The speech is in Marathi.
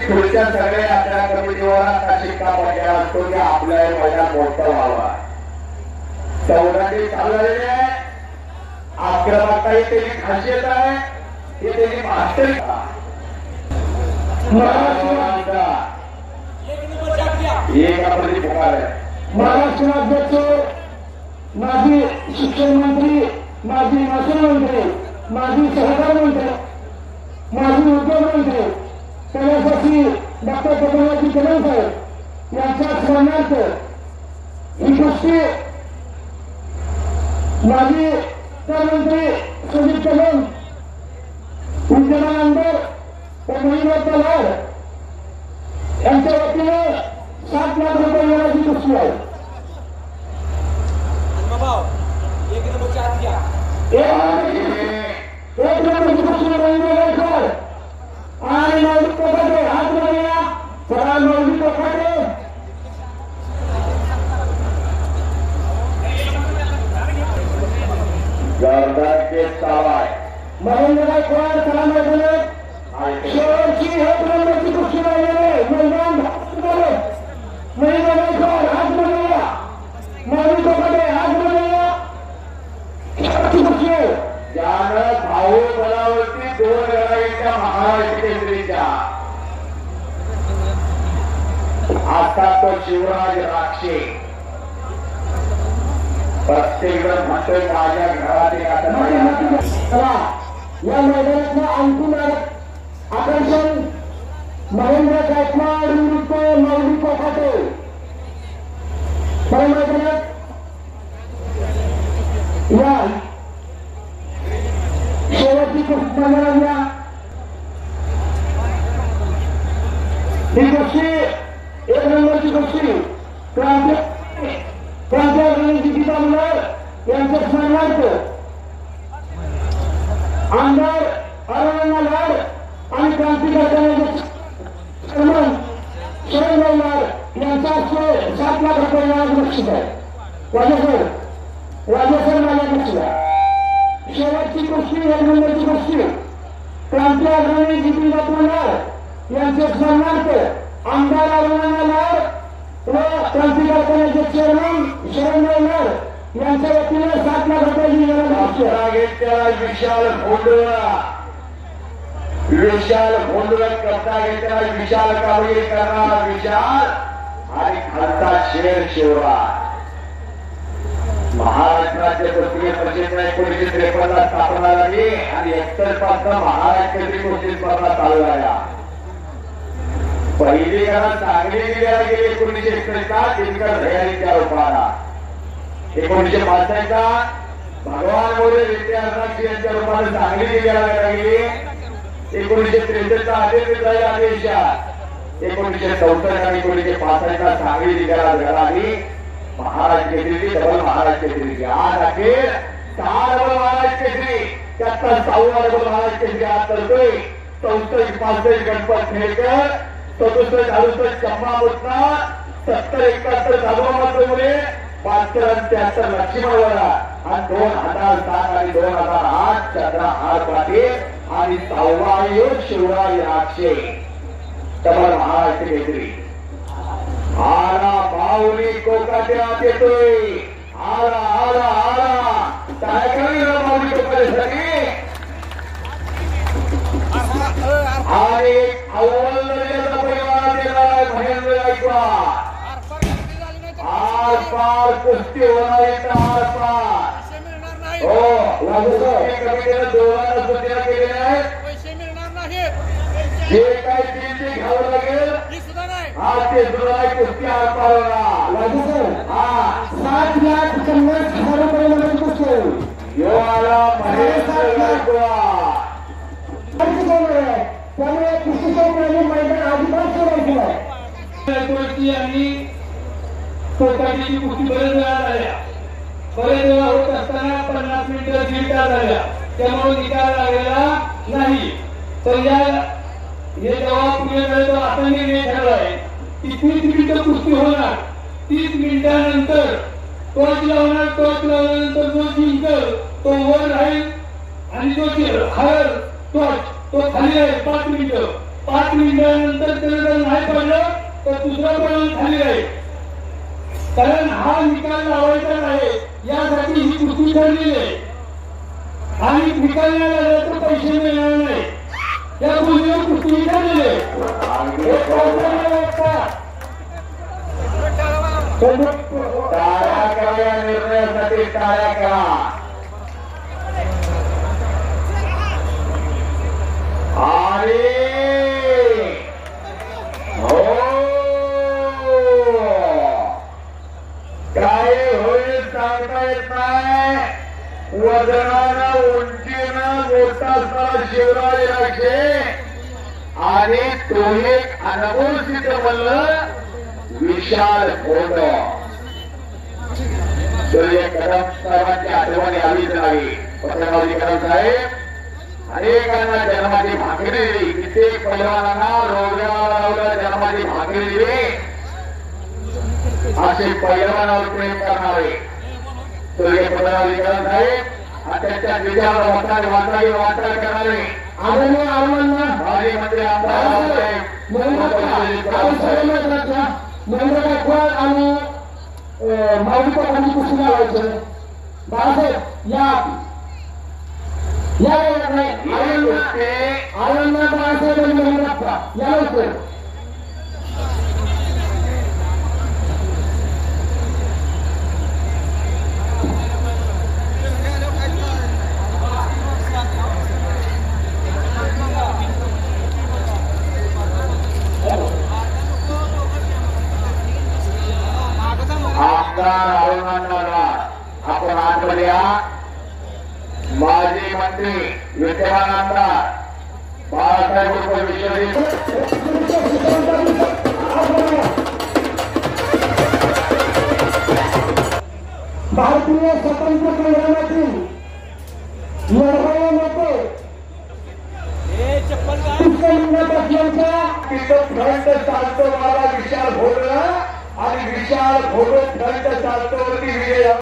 पुढच्या सगळ्या यात्रा कमिटीवर आता शिक्का पडलेला असतो की आपल्या मैदान मोठं व्हावा. 14 चालू झालेले आहे. आक्रमकता ही त्याची खासियत आहे, ही त्याची मास्टरी. एक आपली पुकार आहे. महाराष्ट्र राज्याचे माजी शिक्षण मंत्री, माजी महसूल मंत्री, माजी सहकार मंत्री, माजी उद्योग मंत्री सर्वशासी डॉक्टर पद्मनाभजी कदम साहेब यांच्या स्मरणार्थ ही कुस्ती माजी मंत्री सुजित कदम, विद्यमान आमदार महेंद्र लाड यांच्या वतीने 7 लाख रुपये मिळायची कुस्ती आहे. एक नंबरची कुस्ती रवींद्र गायकवाड आणि मौलिक कोकाटे हात बघूया. फराळ मौलिक कोकाटे जोरदार केस चालू आहे. महेंद्र गायकवाड सलाम बोलले. शेवटची 1 नंबरची कुस्ती राहिलेली मैदान महेंद्र गायकवाड हात बघूया. मौलिक कोकाटे हात बघूया. त्यानं भाऊ बलावरती 2 लढाईच्या महाराष्ट्र केसरीच्या आता तो शिवराज राक्षे प्रत्येक जण म्हणतोय माझ्या घरात या मैदानातलं अंतिम आकर्षण महेंद्र गायकवाड विरुद्ध मौलिक कोकाटे. मैदानात या शेवटची कुस्ती मैदानातल्या ही कुस्ती 1 नंबरची कुस्ती गीता मुलार यांच्या स्मरणार्थ आमदार अरुणा लाड आणि क्रांतिकारकांचे सन्मान शरदराव लाड यांचा हस्ते 7 लाख रुपये मिळायचं बक्षीस आहे. राजेसर माझ्या बक्षीस आहे. शेवटची कुस्ती 1 नंबरची कुस्ती क्रांती अग्रणी गीता मुलार यांचे स्मरणार्थ आमदार अरुणा लाड व क्रांतिकारकांचे चेअरमन शरदराव लाड यांच्या वतीने 7 लाख रुपये घेतला. विशाल भोंडुरत करता घेतला. विशाल कामगिरी करणारा विशाल आणि खालचा शेर शिवराज. महाराष्ट्राचे कुस्ती परिषद 1953 स्थापना झाली आणि 71 पासून महाराष्ट्र केसरी कुस्ती स्पर्धा चालू झाल्या. पहिली गणा सांगली जिल्ह्याला गेली 1961 दिनकर भैयारीच्या रूपाला. 1965 भगवान मोरे विद्यासाक्षी यांच्या रूपाने सांगली जिल्ह्याला गेली. 1963 आदेश आदेशा 1964 आणि 1965 सांगली जिल्ह्याला मिळाली महाराष्ट्र केसरी, डबल महाराष्ट्र केसरी. आज अखेर 6 डबल महाराष्ट्र केसरी, त्याचा 6वा डबल महाराष्ट्र केसरी आज करतोय. 64-65 गणपत खेळकर, 67-68 चंबा मुत्ता, 70-71 जाधव मुले, 72-73 लक्ष्मण वरा आणि 2007 आणि 2008 चंद्रहार पाटील आणि 6वा योग शिवराज राक्षे डबल महाराष्ट्र केसरी. आला बाहुली कोकाट्यात येतोय. आला आला आला काय करेल बाहुली कोकाट्यासाठी. आणि अव्वल दर्जाचा परिवार दिला महेंद्र गायकवाड. आरपार कुस्ती होणार आहे. आरपार हो कमिटीने दोघांना सूचना केलेल्या आहेत. जे काही टीमची घ्यावं लागेल हा ते सुद्धा कुस्ती आरपार होणार. 7,50,000 रुपये मिळायची कुस्ती. यो आला महेंद्र गायकवाड. त्यामुळे कुस्तीचं मैदान आधीपास सोडायचं आहे. आणि कोकाटीची कुस्ती बरेच वेळा झाल्या. बरेच वेळा होत असताना 50 मिनिटं 1 तास झाल्या, त्यामुळे निकाल लागलेला नाही. तर हे जेव्हा पुढे वेळ आता निर्णय ठरला आहे की 30 मिनिटं कुस्ती होणार. 30 मिनिटानंतर टॉर्च लावणार. टॉर्च लावल्यानंतर जो जिंकल तो वर राहील आणि जो हरल टॉर्च तो खाली राहील 5 मिनिटं. 5 मिनिटांनंतर त्याला जर नाही पडलं तर दुसरा पैलवान खाली राहील. कारण हा निकाल लावायचा नाही यासाठी ही कुस्ती ठरलेली आहे. आणि निकाल नाही लागला तर पैसे मिळणार नाही या गोष्टीवर कुस्ती ठरलेली आहे. टाळ्या करा या निर्णयासाठी, टाळ्या करा. आणि हो काय होईल सांगता येत नाही. वजनानं उंचीनं मोठा असणारा शिवराज राक्षे आणि तो एक अनुभव सिद्ध म्हणलं विशाल फोटो. सूर्य कदम साहेबांची आठवण यावीच नाही. पत्रकावजी कदम साहेब अनेकांना जन्माची भाकरी दिली, कित्येक पैलवानांना रोजगार लावलं, जन्माची भाकरी दिली. असे पैलवानावर प्रेम करणारे सूर्य पत्रकावजी कदम साहेब आणि त्यांच्या विचाराला वाटचाल करणारे आदरणीय आव्हानांना माजी मंत्री आमदार नरेंद्र गायकवाड आणि माऊली पवारांची कुस्ती लावायचं. बाळासाहेब या आनंद बाळासाहेब आणि महेंद्रप्पा या लवकर. आमदार अरुणांना आपण आठवण या. माजी मंत्री विद्यमान आमदार बाळासाहेब विश्वजित भारतीय स्वतंत्र संग्रामातील लढवय्ये नेते पुष्कळलिंग असल्याच्या तिथं फ्रंट चालतो मला विशाल फोटो आणि विशाल फोटो फ्रंट चालतो वरती विजय